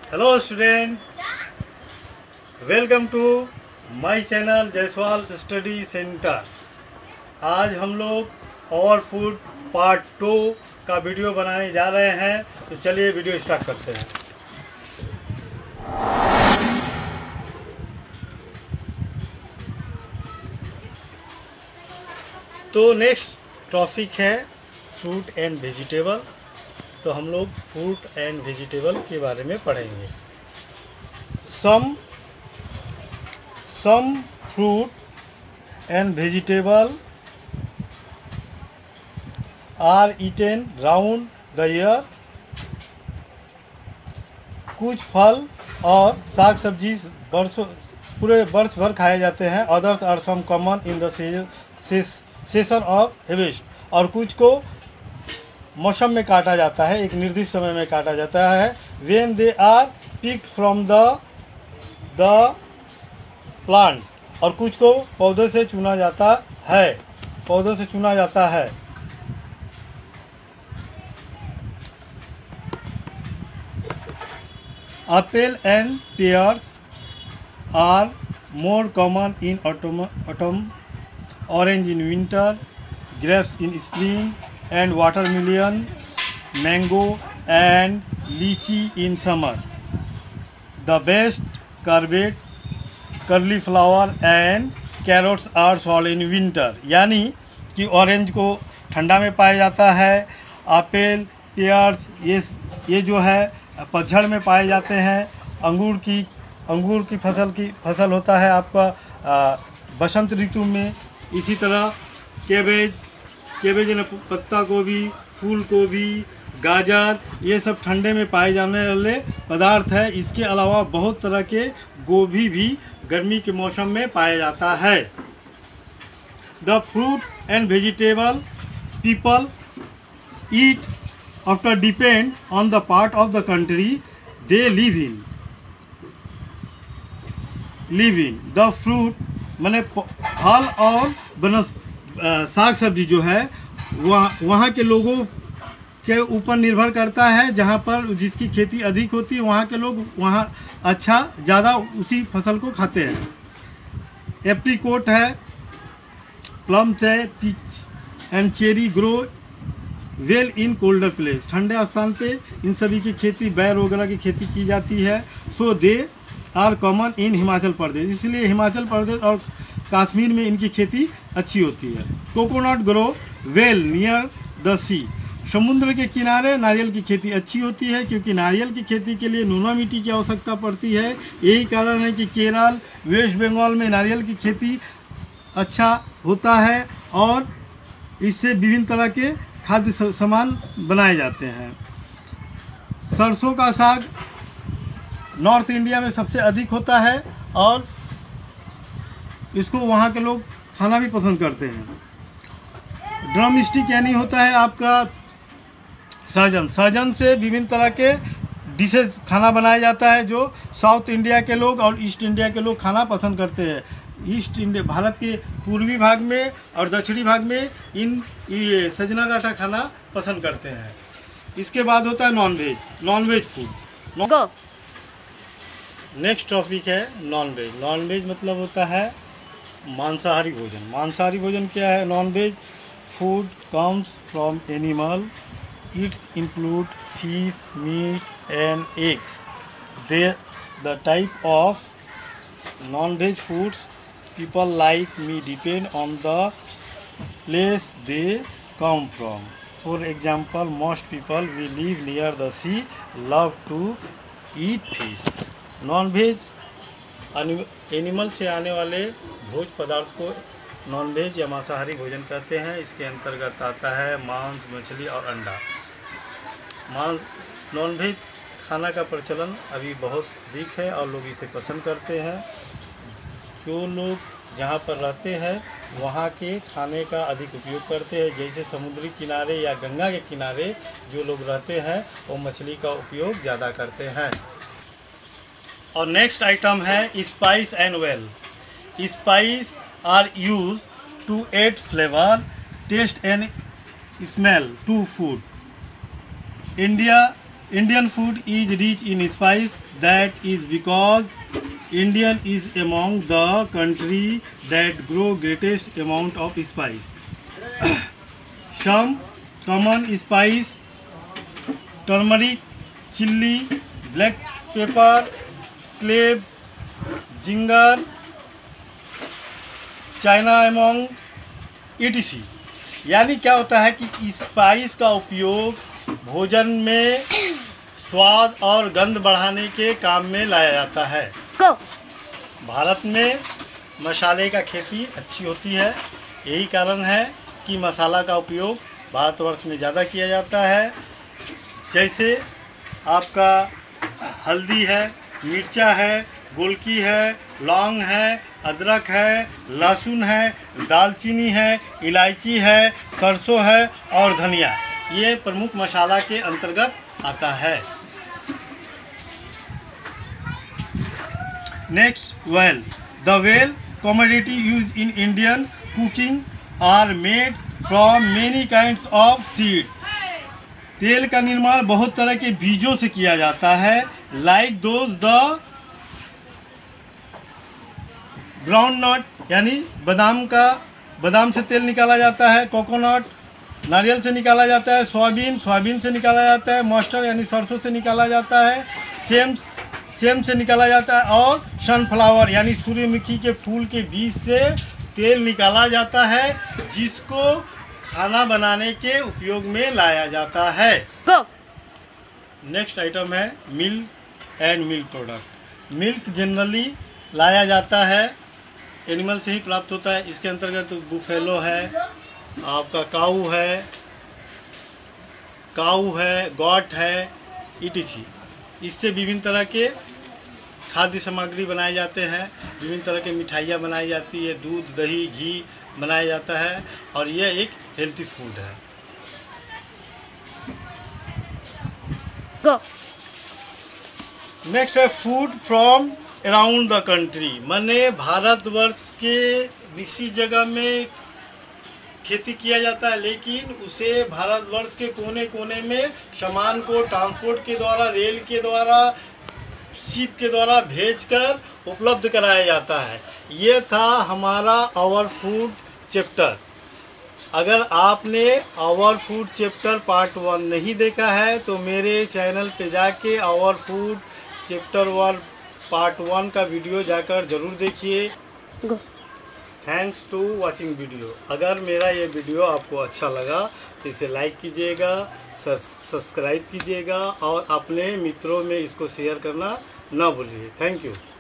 Hello student, welcome to my channel Jaiswal study centre. आज हम लोग और फूड पार्ट 2 का वीडियो बनाने जा रहे हैं, तो चलिए वीडियो स्टार्ट करते हैं। तो नेक्स्ट टॉपिक है फ्रूट एंड वेजिटेबल। तो हम लोग फ्रूट एंड वेजिटेबल के बारे में पढ़ेंगे। सम fruit and vegetable are eaten round the year। कुछ फल और साग सब्जी पूरे वर्ष भर खाए जाते हैं। Others are some common in the season of harvest. और कुछ को मौसम में काटा जाता है, एक निर्दिष्ट समय में काटा जाता है। When they are picked from the plant. और कुछ को पौधों से चुना जाता है, apple and pears are more common in autumn, orange in winter, grapes in spring and watermelon, mango and lychee in summer. The best cauliflower and carrots are sold in winter. यानी कि orange को ठंडा में पाया जाता है, Apple pairs ये जो है पतझड़ में पाए जाते हैं। अंगूर की फसल होता है आपका बसंत ऋतु में। इसी तरह केबेज पत्ता गोभी, फूल गोभी, गाजर, ये सब ठंडे में पाए जाने वाले पदार्थ है। इसके अलावा बहुत तरह के गोभी भी गर्मी के मौसम में पाया जाता है। The fruit and vegetable people eat after depend on the part of the country they live in. The fruit माने फल और साग सब्जी जो है वहाँ के लोगों के ऊपर निर्भर करता है। जहाँ पर जिसकी खेती अधिक होती है वहाँ के लोग वहाँ ज़्यादा उसी फसल को खाते हैं। एप्रिकॉट है, प्लम्स है, peach and cherry grow well in colder place. ठंडे स्थान पे इन सभी की खेती, बैर वगैरह की खेती की जाती है। So they are common in Himachal Pradesh. इसलिए हिमाचल प्रदेश और कश्मीर में इनकी खेती अच्छी होती है। Coconut grow well near the sea. समुद्र के किनारे नारियल की खेती अच्छी होती है, क्योंकि नारियल की खेती के लिए नूना मिट्टी की आवश्यकता पड़ती है। यही कारण है कि केरल, वेस्ट बंगाल में नारियल की खेती अच्छा होता है और इससे विभिन्न तरह के खाद्य सामान बनाए जाते हैं। सरसों का साग नॉर्थ इंडिया में सबसे अधिक होता है और इसको वहाँ के लोग खाना भी पसंद करते हैं। ड्रम स्टिक यानी होता है आपका सहजन से विभिन्न तरह के डिशेज खाना बनाया जाता है, जो साउथ इंडिया के लोग और ईस्ट इंडिया के लोग खाना पसंद करते हैं। ईस्ट इंडिया भारत के पूर्वी भाग में और दक्षिणी भाग में ये सजना डाटा खाना पसंद करते हैं। इसके बाद होता है नॉनवेज फूड। नेक्स्ट टॉपिक है नॉनवेज। नॉनवेज मतलब होता है मांसाहारी भोजन। मांसाहारी भोजन क्या है? Non veg food comes from animal. It include fish, meat and eggs. The type of non-veg foods people like me depend on the place they come from. For example, most people who live near the sea love to eat fish. Non-veg animal से आने वाले भोज पदार्थ को non veg या मांसाहारी भोजन कहते हैं। इसके अंतर्गत आता है मांस, मछली और अंडा। नॉनवेज खाना का प्रचलन अभी बहुत अधिक है और लोग इसे पसंद करते हैं। जो लोग जहाँ पर रहते हैं वहाँ के खाने का अधिक उपयोग करते हैं। जैसे समुद्री किनारे या गंगा के किनारे जो लोग रहते हैं वो मछली का उपयोग ज़्यादा करते हैं। और नेक्स्ट आइटम है spice and well. Spice are use to add flavour, taste and smell to food. Indian food is rich in spice that is because Indian is among the country that grow greatest amount of spice. Some common spice: turmeric, chili, black pepper, clove, ginger, cinnamon, etc. यानी क्या होता है कि spice का उपयोग भोजन में स्वाद और गंध बढ़ाने के काम में लाया जाता है। भारत में मसाले का खेती अच्छी होती है, यही कारण है कि मसाला का उपयोग भारतवर्ष में ज़्यादा किया जाता है। जैसे आपका हल्दी है, मिर्चा है, गोलकी है, लौंग है, अदरक है, लहसुन है, दालचीनी है, इलायची है, सरसों है और धनिया, ये प्रमुख मसाला के अंतर्गत आता है। Next, well. The well commodity used in Indian cooking are made from many kinds of seed. तेल का निर्माण बहुत तरह के बीजों से किया जाता है। लाइक दोज द ग्राउंडनट यानी बादाम से तेल निकाला जाता है। कोकोनट नारियल से निकाला जाता है। सोयाबीन से निकाला जाता है। मस्टर्ड यानी सरसों से निकाला जाता है। सेम से निकाला जाता है। और सनफ्लावर यानी सूर्यमुखी के फूल के बीज से तेल निकाला जाता है, जिसको खाना बनाने के उपयोग में लाया जाता है। नेक्स्ट आइटम है milk and milk product. Milk generally लाया जाता है, एनिमल से ही प्राप्त होता है। इसके अंतर्गत बुफेलो है, आपका काऊ है, गॉट है, etc. इससे विभिन्न तरह के खाद्य सामग्री बनाए जाते हैं, विभिन्न तरह के मिठाइयाँ बनाई जाती है, दूध, दही, घी बनाया जाता है और यह एक हेल्थी फूड है। नेक्स्ट है food from around the country. माने भारतवर्ष के किसी जगह में खेती किया जाता है, लेकिन उसे भारतवर्ष के कोने कोने में सामान को ट्रांसपोर्ट के द्वारा, रेल के द्वारा, शिप के द्वारा भेजकर उपलब्ध कराया जाता है। ये था हमारा आवर फूड चैप्टर। अगर आपने आवर फूड चैप्टर पार्ट 1 नहीं देखा है तो मेरे चैनल पे जाके आवर फूड चैप्टर 1 पार्ट 1 का वीडियो जाकर जरूर देखिए। Thanks to watching video. अगर मेरा ये वीडियो आपको अच्छा लगा तो इसे लाइक कीजिएगा, सब्सक्राइब कीजिएगा और अपने मित्रों में इसको शेयर करना ना भूलिए। Thank you.